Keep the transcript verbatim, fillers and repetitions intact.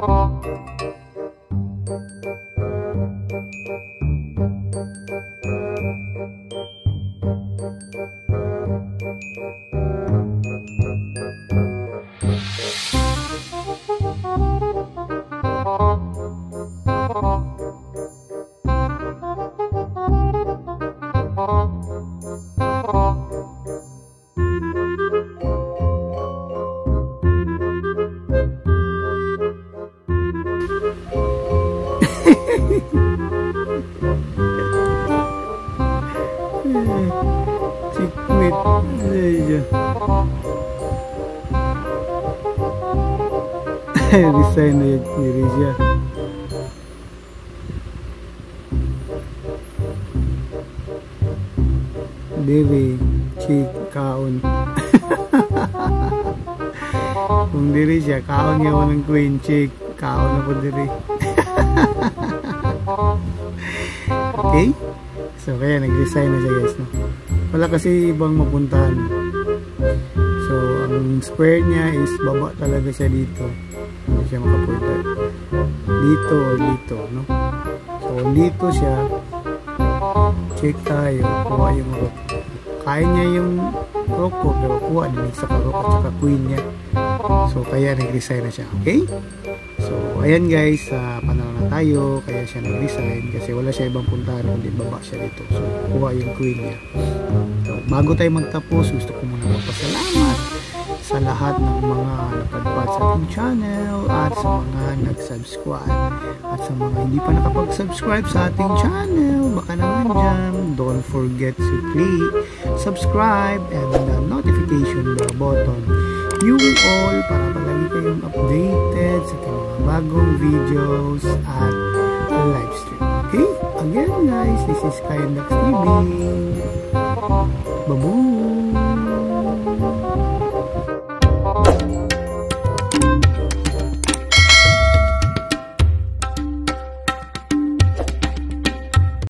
Chikwit aja. Desain na diri siya. Diri chik kaon. Kung diri siya kaon niya ng queen chick, kaon na po diri. Okay? So kaya nag-resign na siya guys, no? Wala kasi ibang mapuntahan. So ang square niya is baba talaga siya dito. Hindi siya makapunta dito or dito, no? So dito siya, check tayo, kuha yung rook. Kaya niya yung rook ko, pero kuha din sa rook at saka queen niya. So kaya nag-resign na siya, okay? So ayan guys, uh, panalo na tayo, kaya siya nag-resign kasi wala siya ibang puntahan kundi baba siya dito. So kuha yung queen niya. So bago tayo magtapos, gusto ko muna magpasalamat sa lahat ng mga napadpad sa ating channel at sa mga nag-subscribe at sa mga hindi pa nakapag-subscribe sa ating channel, baka naman dyan, don't forget to click subscribe and the notification bell button yung all para palagi kayong updated sa ating mga bagong videos at live stream. Okay? Again guys, this is Kaindax T V. Babu!